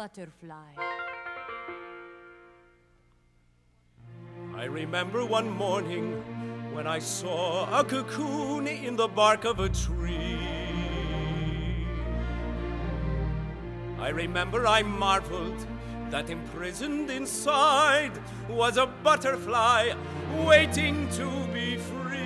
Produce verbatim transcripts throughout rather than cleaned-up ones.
butterfly. I remember one morning when I saw a cocoon in the bark of a tree. I remember I marveled that imprisoned inside was a butterfly waiting to be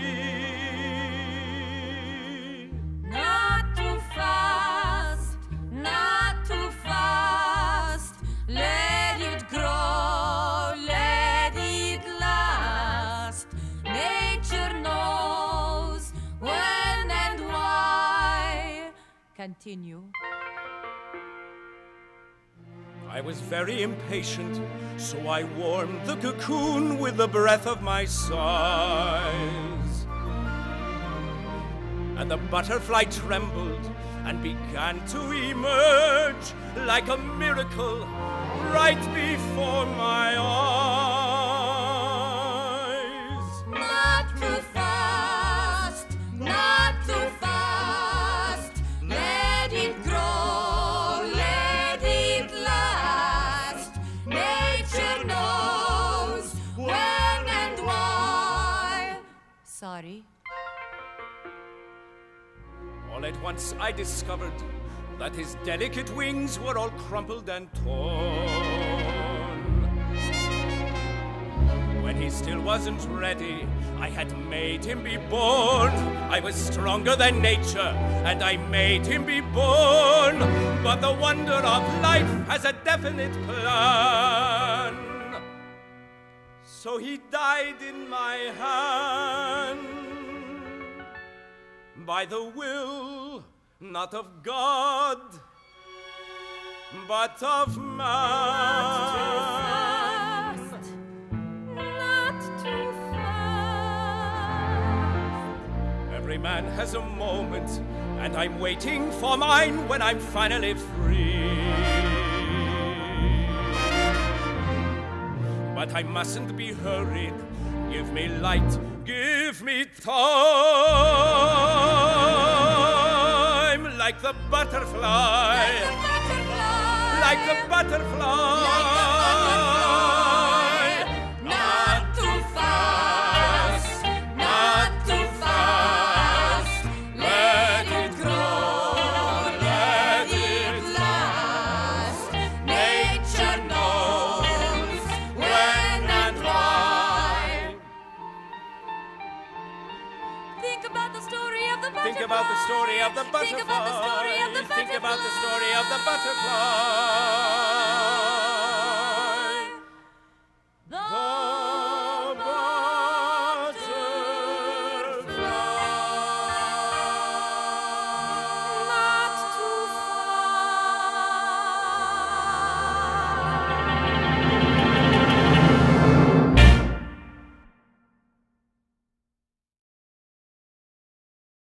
free. Not too fast, not too fast. Let it grow, let it last. Nature knows when and why. Continue. I was very impatient, so I warmed the cocoon with the breath of my sighs. And the butterfly trembled and began to emerge like a miracle right before my eyes. Not too fast, not too fast. Let it grow, let it last. Nature knows when and why. Sorry. All at once I discovered that his delicate wings were all crumpled and torn. When he still wasn't ready, I had made him be born. I was stronger than nature, and I made him be born. But the wonder of life has a definite plan. So he died in my hand. By the will, not of God, but of man. Not too fast, not too fast. Every man has a moment, and I'm waiting for mine when I'm finally free. But I mustn't be hurried. Give me light, give me time, like the butterfly, like the butterfly, not too fast, not too fast. Let it grow, let it last. Nature knows when and why. Think about the story of the butterfly. Think about the story of the butterfly. Think about the story of the butterfly. Think about the story of the butterfly.